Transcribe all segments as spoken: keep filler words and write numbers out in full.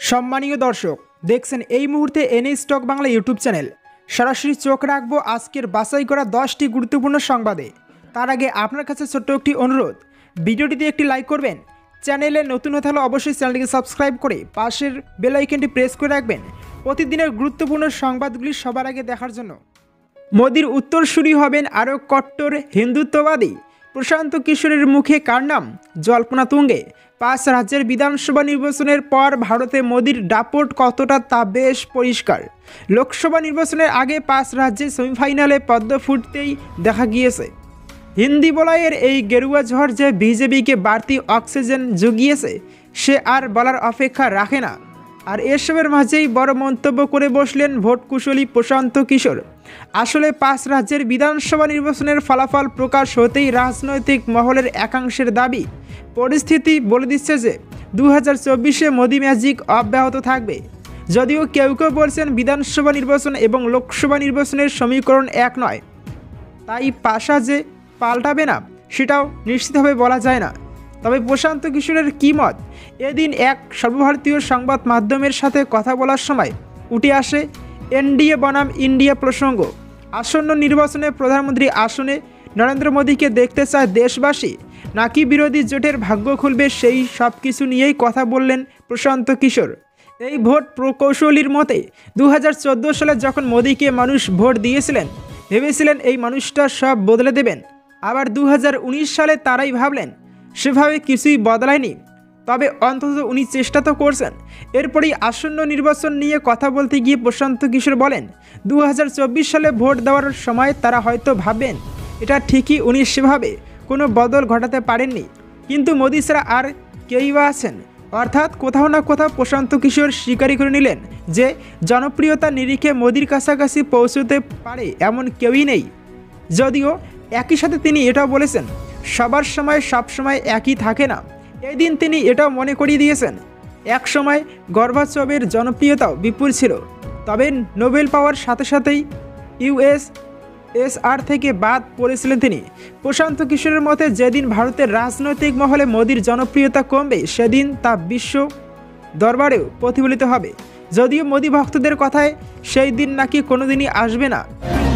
সম্মানীয় দর্শক, দেখছেন এই মুহূর্তে এনএ স্টক বাংলা ইউটিউব চ্যানেল। সরাসরি চোখ রাখবো আজকের বাছাই করা দশটি গুরুত্বপূর্ণ সংবাদে। তার আগে আপনার কাছে ছোট্ট একটি অনুরোধ, ভিডিওটিতে একটি লাইক করবেন। চ্যানেলে নতুন হতে হলে অবশ্যই চ্যানেলটিকে সাবস্ক্রাইব করে পাশের বেল আইকনটি প্রেস করে রাখবেন প্রতিদিনের গুরুত্বপূর্ণ সংবাদগুলি সবার আগে দেখার জন্য। মোদির উত্তরসূরি হবেন আরও কট্টর হিন্দুত্ববাদী। প্রশান্ত কিশোরের মুখে কার নাম? জল্পনা তুঙ্গে। পাঁচ রাজ্যের বিধানসভা নির্বাচনের পর ভারতে মোদির দাপট কতটা তা বেশ পরিষ্কার। লোকসভা নির্বাচনের আগে পাঁচ রাজ্যে সেমিফাইনালে পদ্ম ফুটতেই দেখা গিয়েছে। হিন্দি বলয়ের এই গেরুয়া ঝড় যে বিজেপিকে বাড়তি অক্সিজেন জুগিয়েছে সে আর বলার অপেক্ষা রাখে না। আর এসবের মাঝেই বড় মন্তব্য করে বসলেন ভোট কুশলী প্রশান্ত কিশোর। আসলে পাঁচ রাজ্যের বিধানসভা নির্বাচনের ফলাফল প্রকাশ হতেই রাজনৈতিক মহলের একাংশের দাবি, পরিস্থিতি বলে দিচ্ছে যে দু হাজার চব্বিশে মোদি ম্যাজিক অব্যাহত থাকবে। যদিও কেউ কেউ বলছেন বিধানসভা নির্বাচন এবং লোকসভা নির্বাচনের সমীকরণ এক নয়, তাই পাশা যে পাল্টাবে না সেটাও নিশ্চিতভাবে বলা যায় না। তবে প্রশান্ত কিশোরের কী মত? এদিন এক সর্বভারতীয় সংবাদ মাধ্যমের সাথে কথা বলার সময় উঠে আসে এনডিএ বনাম ইন্ডিয়া প্রসঙ্গ। আসন্ন নির্বাচনে প্রধানমন্ত্রী আসনে নরেন্দ্র মোদীকে দেখতে চায় দেশবাসী, নাকি বিরোধী জোটের ভাগ্য খুলবে, সেই সব কিছু নিয়েই কথা বললেন প্রশান্ত কিশোর। এই ভোট প্রকৌশলীর মতে দু হাজার চোদ্দো সালে যখন মোদীকে মানুষ ভোট দিয়েছিলেন ভেবেছিলেন এই মানুষটা সব বদলে দেবেন। আবার দু হাজার উনিশ সালে তারাই ভাবলেন, সেভাবে কিছুই বদলায়নি, তবে অন্তত উনি চেষ্টা তো করছেন। এরপরই আসন্ন নির্বাচন নিয়ে কথা বলতে গিয়ে প্রশান্ত কিশোর বলেন, দু হাজার চব্বিশ সালে ভোট দেওয়ার সময় তারা হয়তো ভাববেন এটা ঠিকই উনি সেভাবে কোনো বদল ঘটাতে পারেননি, কিন্তু মোদি ছাড়া আর কেউই বা আছেন। অর্থাৎ কোথাও না কোথাও প্রশান্ত কিশোর স্বীকারই করে নিলেন যে জনপ্রিয়তার নিরিখে মোদির কাছাকাছি পৌঁছতে পারে এমন কেউই নেই। যদিও একই সাথে তিনি এটাও বলেছেন, সবার সময় সব সময় একই থাকে না। এদিন তিনি এটাও মনে করিয়ে দিয়েছেন, এক সময় গর্বাচবের জনপ্রিয়তাও বিপুল ছিল, তবে নোবেল পাওয়ার সাথে সাথেই ইউএসএসআর থেকে বাদ পড়েছিলেন তিনি। প্রশান্ত কিশোরের মতে যেদিন ভারতের রাজনৈতিক মহলে মোদির জনপ্রিয়তা কমবে সেদিন তা বিশ্ব দরবারেও প্রতিফলিত হবে। যদিও মোদি ভক্তদের কথায় সেই দিন নাকি কোনোদিনই আসবে না।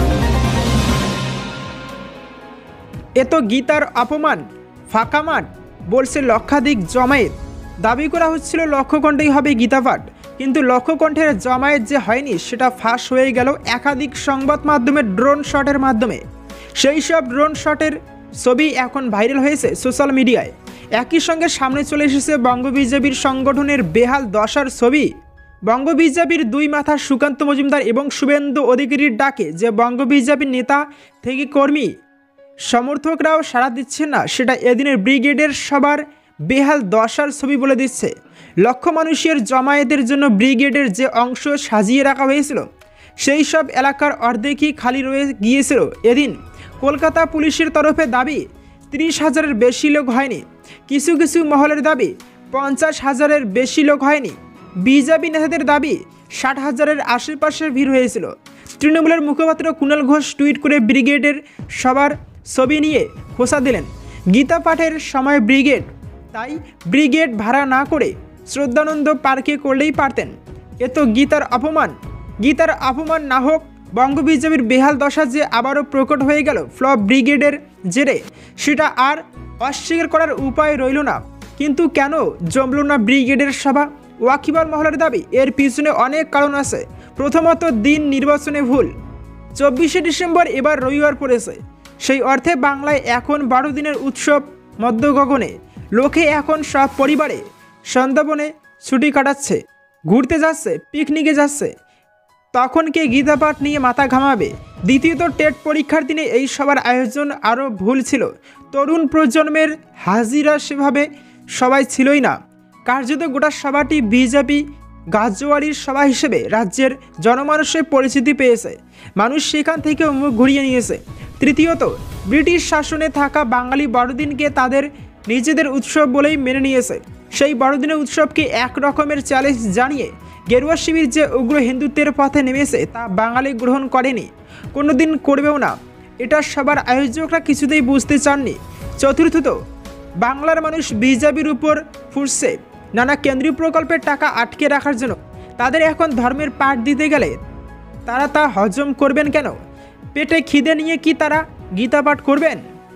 এ তো গীতার অপমান, ফাঁকা মাঠ বলছে লক্ষাধিক জমায়েত। দাবি করা হচ্ছিল লক্ষ কণ্ঠেই হবে গীতাপাঠ, কিন্তু লক্ষ কণ্ঠের জমায়েত যে হয়নি সেটা ফাঁস হয়ে গেল একাধিক সংবাদ মাধ্যমের ড্রোন শটের মাধ্যমে। সেই সব ড্রোন শটের ছবি এখন ভাইরাল হয়েছে সোশ্যাল মিডিয়ায়। একই সঙ্গে সামনে চলে এসেছে বঙ্গ বিজেপির সংগঠনের বেহাল দশার ছবি। বঙ্গ বিজেপির দুই মাথা সুকান্ত মজুমদার এবং শুভেন্দু অধিকারীর ডাকে যে বঙ্গ বিজেপির নেতা থেকে কর্মী সমর্থকরাও সাড়া দিচ্ছে না, সেটা এদিনের ব্রিগেডের সবার বেহাল দশার ছবি বলে দিচ্ছে। লক্ষ মানুষের জমায়েতের জন্য ব্রিগেডের যে অংশ সাজিয়ে রাখা হয়েছিল সেই সব এলাকার অর্ধেকই খালি রয়ে গিয়েছিল। এদিন কলকাতা পুলিশের তরফে দাবি তিরিশ হাজারের বেশি লোক হয়নি, কিছু কিছু মহলের দাবি পঞ্চাশ হাজারের বেশি লোক হয়নি, বিজেপি নেতাদের দাবি ষাট হাজারের আশেপাশে ভিড় হয়েছিল। তৃণমূলের মুখপাত্র কুণাল ঘোষ টুইট করে ব্রিগেডের সবার ছবি নিয়ে খোঁচা দিলেন, গীতা পাঠের সময় ব্রিগেড, তাই ব্রিগেড ভাড়া না করে শ্রদ্ধানন্দ পার্কে করলেই পারতেন। এ তো গীতার অপমান। গীতার অপমান না হোক, বঙ্গ বিজেপির বেহাল দশা যে আবারও প্রকট হয়ে গেল ফ্লপ ব্রিগেডের জেরে, সেটা আর অস্বীকার করার উপায় রইল না। কিন্তু কেন জমল না ব্রিগেডের সভা? ওয়াকিবহাল মহলের দাবি এর পিছনে অনেক কারণ আছে। প্রথমত, দিন নির্বাচনে ভুল। চব্বিশে ডিসেম্বর এবার রবিবার পড়েছে, সেই অর্থে বাংলায় এখন বারো দিনের উৎসব মধ্য গগনে। লোকে এখন সব পরিবারে সন্ধ্যাবনে ছুটি কাটাচ্ছে, ঘুরতে যাচ্ছে, পিকনিকে যাচ্ছে, তখন কে গীতাপাঠ নিয়ে মাথা ঘামাবে? দ্বিতীয়ত, টেট পরীক্ষার দিনে এই সবার আয়োজন আরও ভুল ছিল। তরুণ প্রজন্মের হাজিরা সেভাবে সবাই ছিলই না। কার্যত গোটা সভাটি বিজেপি গাজওয়ারির সভা হিসেবে রাজ্যের জনমানুষের পরিচিতি পেয়েছে। মানুষ সেখান থেকে মুখ ঘুরিয়ে নিয়েছে। তৃতীয়ত, ব্রিটিশ শাসনে থাকা বাঙালি বড়দিনকে তাদের নিজেদের উৎসব বলেই মেনে নিয়েছে। সেই বড়দিনের উৎসবকে এক রকমের চ্যালেঞ্জ জানিয়ে গেরুয়া শিবির যে উগ্র হিন্দুত্বের পথে নেমেছে তা বাঙালি গ্রহণ করেনি, কোনো দিন করবেও না। এটা সবার আয়োজকরা কিছুতেই বুঝতে চাননি। চতুর্থত, বাংলার মানুষ বিজেপির উপর ফুটছে। নানা কেন্দ্রীয় প্রকল্পের টাকা আটকে রাখার জন্য। তাদের এখন ধর্মের পাঠ দিতে গেলে তারা তা হজম করবেন কেন? পেটে খিদে নিয়ে কি তারা গীতা পাঠ করবেন?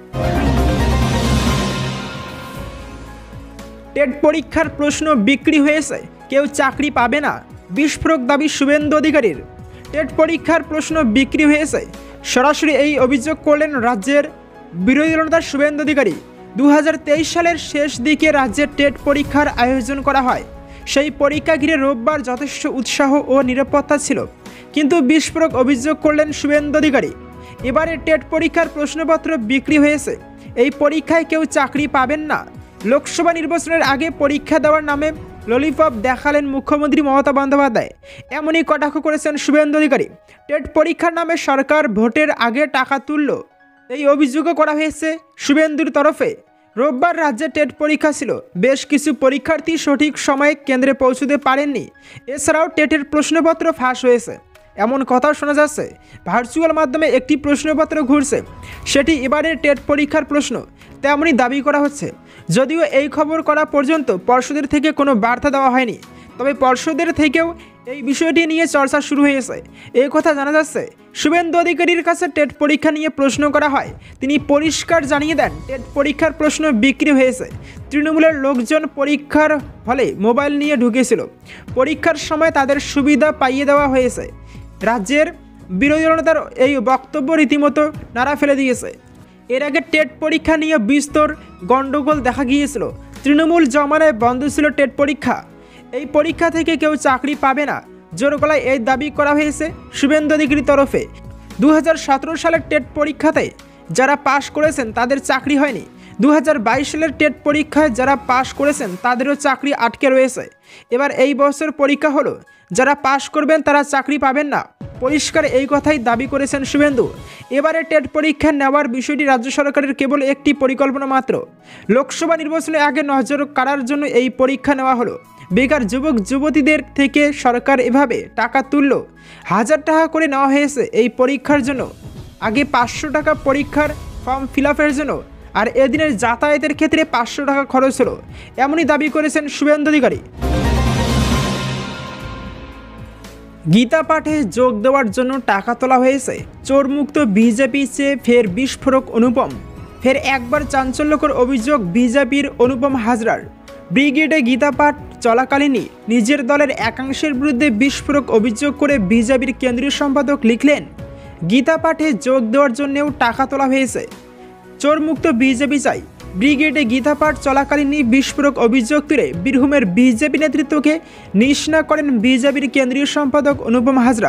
টেট পরীক্ষার প্রশ্ন বিক্রি হয়েছে, কেউ চাকরি পাবে না, বিস্ফোরক দাবি শুভেন্দু অধিকারীর। টেট পরীক্ষার প্রশ্ন বিক্রি হয়েছে, সরাসরি এই অভিযোগ করলেন রাজ্যের বিরোধী দলনেতা শুভেন্দু অধিকারী। দু হাজার তেইশ সালের শেষ দিকে রাজ্যের টেট পরীক্ষার আয়োজন করা হয়। সেই পরীক্ষা ঘিরে রোববার যথেষ্ট উৎসাহ ও নিরাপত্তা ছিল, কিন্তু বিস্ফোরক অভিযোগ করলেন শুভেন্দু অধিকারী। এবারে টেট পরীক্ষার প্রশ্নপত্র বিক্রি হয়েছে, এই পরীক্ষায় কেউ চাকরি পাবেন না। লোকসভা নির্বাচনের আগে পরীক্ষা দেওয়ার নামে ললিপপ দেখালেন মুখ্যমন্ত্রী মমতা বন্দ্যোপাধ্যায়, এমনই কটাক্ষ করেছেন শুভেন্দু অধিকারী। টেট পরীক্ষার নামে সরকার ভোটের আগে টাকা তুলল, এই অভিযোগও করা হয়েছে শুভেন্দুর তরফে। রোববার রাজ্যে টেট পরীক্ষা ছিল, বেশ কিছু পরীক্ষার্থী সঠিক সময়ে কেন্দ্রে পৌঁছতে পারেননি। এছাড়াও টেটের প্রশ্নপত্র ফাঁস হয়েছে, এমন কথাও শোনা যাচ্ছে। ভার্চুয়াল মাধ্যমে একটি প্রশ্নপত্র ঘুরছে, সেটি এবারের টেট পরীক্ষার প্রশ্ন, তেমনই দাবি করা হচ্ছে। যদিও এই খবর করা পর্যন্ত পর্ষদের থেকে কোনো বার্তা দেওয়া হয়নি, তবে পর্ষদের থেকেও এই বিষয়টি নিয়ে চর্চা শুরু হয়েছে। এই কথা জানা যাচ্ছে, শুভেন্দু অধিকারীর কাছে টেট পরীক্ষা নিয়ে প্রশ্ন করা হয়, তিনি পরিষ্কার জানিয়ে দেন টেট পরীক্ষার প্রশ্ন বিক্রি হয়েছে। তৃণমূলের লোকজন পরীক্ষার হলে মোবাইল নিয়ে ঢুকেছিল, পরীক্ষার সময় তাদের সুবিধা পাইয়ে দেওয়া হয়েছে। রাজ্যের বিরোধী দলনেতার এই বক্তব্য রীতিমতো নাড়া ফেলে দিয়েছে। এর আগে টেট পরীক্ষা নিয়ে বিস্তর গণ্ডগোল দেখা গিয়েছিল। তৃণমূল জমানায় বন্ধ ছিল টেট পরীক্ষা, এই পরীক্ষা থেকে কেউ চাকরি পাবে না, জোর গলায় এই দাবি করা হয়েছে শুভেন্দু অধিকারীর তরফে। দু হাজার সতেরো সালের টেট পরীক্ষাতে যারা পাশ করেছেন তাদের চাকরি হয়নি। দু হাজার বাইশ সালের টেট পরীক্ষায় যারা পাশ করেছেন তাদেরও চাকরি আটকে রয়েছে। এবার এই বছর পরীক্ষা হলো, যারা পাশ করবেন তারা চাকরি পাবেন না, পরিষ্কার এই কথাই দাবি করেছেন শুভেন্দু। এবারে টেট পরীক্ষা নেওয়ার বিষয়টি রাজ্য সরকারের কেবল একটি পরিকল্পনা মাত্র। লোকসভা নির্বাচনের আগে নজর কাড়ার জন্য এই পরীক্ষা নেওয়া হলো। বেকার যুবক যুবতীদের থেকে সরকার এভাবে টাকা তুলল, হাজার টাকা করে নেওয়া হয়েছে এই পরীক্ষার জন্য। আগে পাঁচশো টাকা পরীক্ষার ফর্ম ফিল আপের জন্য, আর এদিনের যাতায়াতের ক্ষেত্রে পাঁচশো টাকা খরচ হলো, এমনই দাবি করেছেন শুভেন্দু অধিকারী। গীতা পাঠে যোগ দেওয়ার জন্য টাকা তোলা হয়েছে, চোরমুক্ত বিজেপি চেয়ে ফের বিস্ফোরক অনুপম। ফের একবার চাঞ্চল্যকর অভিযোগ বিজেপির অনুপম হাজরার। ব্রিগেডে গীতা পাঠ চলাকালীনই নিজের দলের একাংশের বিরুদ্ধে বিস্ফোরক অভিযোগ করে বিজেপির কেন্দ্রীয় সম্পাদক লিখলেন, গীতা পাঠে যোগ দেওয়ার জন্যও টাকা তোলা হয়েছে, চোরমুক্ত বিজেপি চাই। ব্রিগেডে গীতা পাঠ চলাকালীনই বিস্ফোরক অভিযোগ তুলে বীরভূমের বিজেপি নেতৃত্বকে নিশানা করেন বিজেপির কেন্দ্রীয় সম্পাদক অনুপম হাজরা।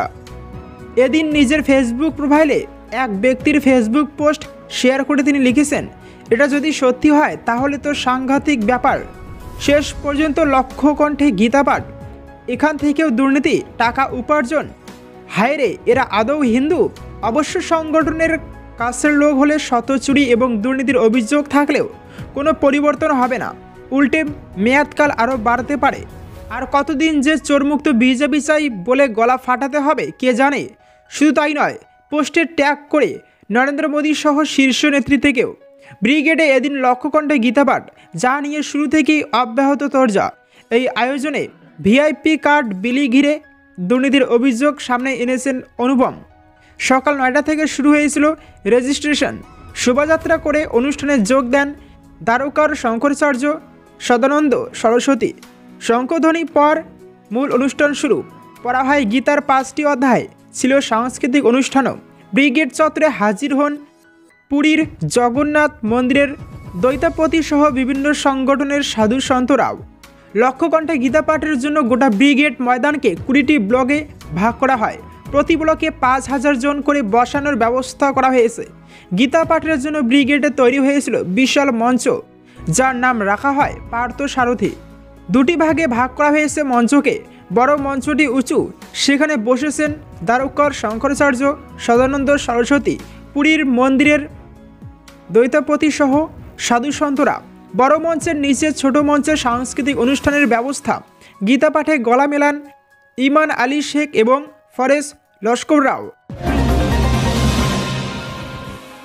এদিন নিজের ফেসবুক প্রোফাইলে এক ব্যক্তির ফেসবুক পোস্ট শেয়ার করে তিনি লিখেছেন, এটা যদি সত্যি হয় তাহলে তো সাংঘাতিক ব্যাপার। শেষ পর্যন্ত লক্ষ কণ্ঠে গীতা পাঠ, এখান থেকেও দুর্নীতি, টাকা উপার্জন। হায়রে, এরা আদৌ হিন্দু? অবশ্য সংগঠনের কাছের লোক হলে শত চুরি এবং দুর্নীতির অভিযোগ থাকলেও কোনো পরিবর্তন হবে না, উল্টে মেয়াদকাল আরও বাড়তে পারে। আর কতদিন যে চোরমুক্ত বিজেপি চাই বলে গলা ফাটাতে হবে কে জানে। শুধু তাই নয়, পোস্টে ট্যাগ করে নরেন্দ্র মোদী সহ শীর্ষ নেতৃত্বকেও। ব্রিগেডে এদিন লক্ষ্যকণ্ঠে গীতাপাঠ, যা নিয়ে শুরু থেকেই অব্যাহত চর্চা। এই আয়োজনে ভিআইপি কার্ড বিলি ঘিরে দুর্নীতির অভিযোগ সামনে এনেছেন অনুপম। সকাল নয়টা থেকে শুরু হয়েছিল রেজিস্ট্রেশন। শোভাযাত্রা করে অনুষ্ঠানে যোগ দেন দ্বারকার শঙ্করাচার্য, সদানন্দ সরস্বতী। শঙ্খধ্বনি পর মূল অনুষ্ঠান শুরু, পড়া হয় গীতার পাঁচটি অধ্যায়। ছিল সাংস্কৃতিক অনুষ্ঠানও। ব্রিগেড চত্বরে হাজির হন পুরীর জগন্নাথ মন্দিরের দৈতাপতি সহ বিভিন্ন সংগঠনের সাধু সন্তরাও। লক্ষ্যকণ্ঠে গীতা পাঠের জন্য গোটা ব্রিগেড ময়দানকে কুড়িটি ব্লকে ভাগ করা হয়। প্রতি ব্লকে পাঁচ হাজার জন করে বসানোর ব্যবস্থা করা হয়েছে। গীতা পাঠের জন্য ব্রিগেডে তৈরি হয়েছিল বিশাল মঞ্চ, যার নাম রাখা হয় পার্থ সারথী। দুটি ভাগে ভাগ করা হয়েছে মঞ্চকে। বড় মঞ্চটি উঁচু, সেখানে বসেছেন দ্বারকার শঙ্করাচার্য, সদানন্দ সরস্বতী, পুরীর মন্দিরের দৈতাপতি সহ সাধু সন্তরা। বড় মঞ্চের নিচে ছোট মঞ্চে সাংস্কৃতিক অনুষ্ঠানের ব্যবস্থা। গীতা পাঠে গলা মেলান ইমান আলী শেখ এবং ফরেশ লস্কর রাও।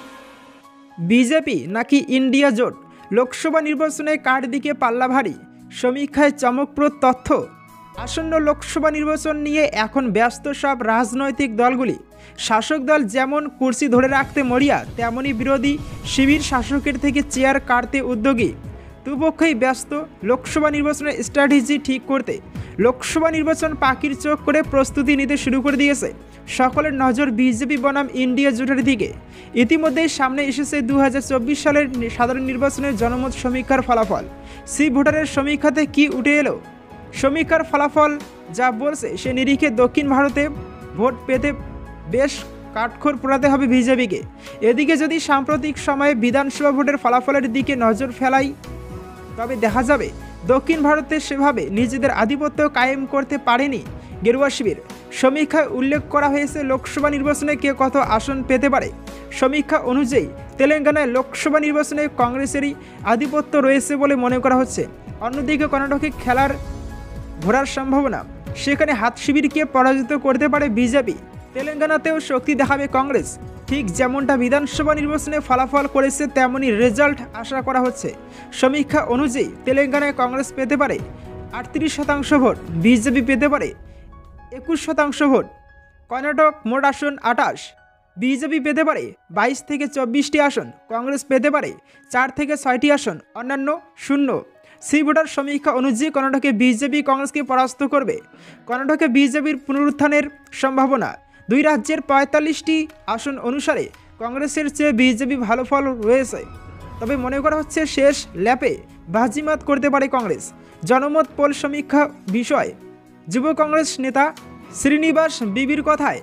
বিজেপি নাকি ইন্ডিয়া জোট? লোকসভা নির্বাচনে কার দিকে পাল্লা ভারী? সমীক্ষায় চমকপ্রদ তথ্য। আসন্ন লোকসভা নির্বাচন নিয়ে এখন ব্যস্ত সব রাজনৈতিক দলগুলি। শাসক দল যেমন কুর্সি ধরে রাখতে মরিয়া, তেমনই বিরোধী শিবির শাসকের থেকে চেয়ার কাটতে উদ্যোগী। দুপক্ষই ব্যস্ত লোকসভা নির্বাচনের স্ট্র্যাটেজি ঠিক করতে। লোকসভা নির্বাচন পাখির চোখ করে প্রস্তুতি নিতে শুরু করে দিয়েছে। সকলের নজর বিজেপি বনাম ইন্ডিয়া জোটের দিকে। ইতিমধ্যেই সামনে এসেছে দু হাজার চব্বিশ সালের সাধারণ নির্বাচনের জনমত সমীক্ষার ফলাফল। সি ভোটারের সমীক্ষাতে কি উঠে এলো? সমীক্ষার ফলাফল যা বলছে সে নিরিখে দক্ষিণ ভারতে ভোট পেতে বেশ কাঠখড় পোড়াতে হবে বিজেপিকে। এদিকে যদি সাম্প্রতিক সময়ে বিধানসভা ভোটের ফলাফলের দিকে নজর ফেলাই, তবে দেখা যাবে দক্ষিণ ভারতে সেভাবে নিজেদের আধিপত্য কায়েম করতে পারেনি গেরুয়া শিবির। সমীক্ষায় উল্লেখ করা হয়েছে লোকসভা নির্বাচনে কে কত আসন পেতে পারে। সমীক্ষা অনুযায়ী তেলেঙ্গানায় লোকসভা নির্বাচনে কংগ্রেসেরই আধিপত্য রয়েছে বলে মনে করা হচ্ছে। অন্যদিকে কর্ণাটকে খেলার ঘোরার সম্ভাবনা, সেখানে হাত শিবিরকে পরাজিত করতে পারে বিজেপি। তেলেঙ্গানাতেও শক্তি দেখাবে কংগ্রেস। ঠিক যেমনটা বিধানসভা নির্বাচনে ফলাফল করেছে তেমনই রেজাল্ট আশা করা হচ্ছে। সমীক্ষা অনুযায়ী তেলেঙ্গানায় কংগ্রেস পেতে পারে আটত্রিশ শতাংশ ভোট, বিজেপি পেতে পারে একুশ শতাংশ ভোট। কর্ণাটক মোট আসন আটাশ, বিজেপি পেতে পারে বাইশ থেকে চব্বিশটি আসন, কংগ্রেস পেতে পারে চার থেকে ছয়টি আসন, অন্যান্য শূন্য। সি ভোটার সমীক্ষা অনুযায়ী কর্ণাটকে বিজেপি কংগ্রেসকে পরাস্ত করবে। কর্ণাটকে বিজেপির পুনরুত্থানের সম্ভাবনা। দুই রাজ্যের পঁয়তাল্লিশটি আসন অনুসারে কংগ্রেসের চেয়ে বিজেপি ভালো ফল রয়েছে। তবে মনে করা হচ্ছে শেষ ল্যাপে বাজিমাত করতে পারে কংগ্রেস। জনমত পোল সমীক্ষা বিষয়। যুব কংগ্রেস নেতা শ্রীনিবাস বিবির কথায়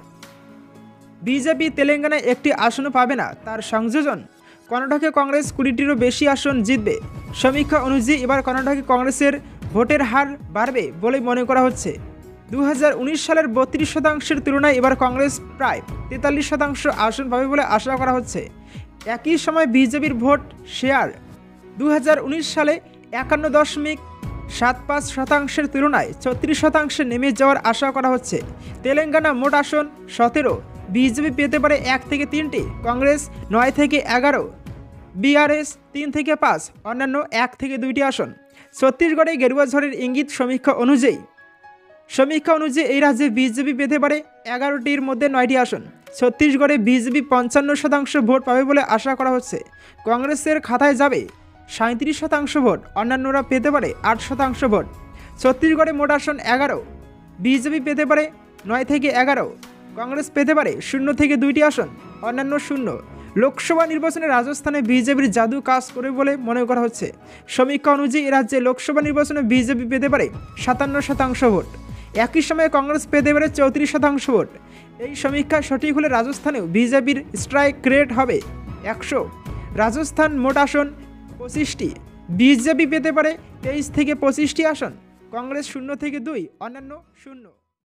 বিজেপি তেলেঙ্গানায় একটি আসনও পাবে না তার সংযোজন। কর্ণাটকে কংগ্রেস কুড়িটিরও বেশি আসন জিতবে। সমীক্ষা অনুযায়ী এবার কর্ণাটকে কংগ্রেসের ভোটের হার বাড়বে বলে মনে করা হচ্ছে। দু হাজার উনিশ সালের বত্রিশ শতাংশের তুলনায় এবার কংগ্রেস প্রায় তেতাল্লিশ শতাংশ আসন পাবে বলে আশা করা হচ্ছে। একই সময় বিজেপির ভোট শেয়ার দু হাজার উনিশ সালে একান্ন দশমিক সাত পাঁচ শতাংশের তুলনায় ছত্রিশ শতাংশে নেমে যাওয়ার আশা করা হচ্ছে। তেলেঙ্গানা মোট আসন সতেরো, বিজেপি পেতে পারে এক থেকে তিনটি, কংগ্রেস নয় থেকে এগারো, বিআরএস তিন থেকে পাঁচ, অন্যান্য এক থেকে দুইটি আসন। ছত্তিশগড়ে গেরুয়া ঝড়ের ইঙ্গিত সমীক্ষা অনুযায়ী সমীক্ষা অনুযায়ী এই রাজ্যে বিজেপি পেতে পারে এগারোটির মধ্যে নয়টি আসন। ছত্তিশগড়ে বিজেপি পঞ্চান্ন শতাংশ ভোট পাবে বলে আশা করা হচ্ছে। কংগ্রেসের খাতায় যাবে সাঁত্রিশ শতাংশ ভোট, অন্যান্যরা পেতে পারে আট শতাংশ ভোট। ছত্তিশগড়ে মোট আসন এগারো, বিজেপি পেতে পারে নয় থেকে এগারো, কংগ্রেস পেতে পারে শূন্য থেকে দুইটি আসন, অন্যান্য শূন্য। লোকসভা নির্বাচনে রাজস্থানে বিজেপির জাদু কাজ করে বলে মনে করা হচ্ছে। সমীক্ষা অনুযায়ী এ রাজ্যে লোকসভা নির্বাচনে বিজেপি পেতে পারে সাতান্ন শতাংশ ভোট। একই সময়ে কংগ্রেস পেতে পারে চৌত্রিশ শতাংশ ভোট। এই সমীক্ষা সঠিক হলে রাজস্থানেও বিজেপির স্ট্রাইক রেট হবে একশো। রাজস্থান মোট আসন পঁচিশটি, বিজেপি পেতে পারে তেইশ থেকে পঁচিশটি আসন, কংগ্রেস শূন্য থেকে দুই, অন্যান্য শূন্য।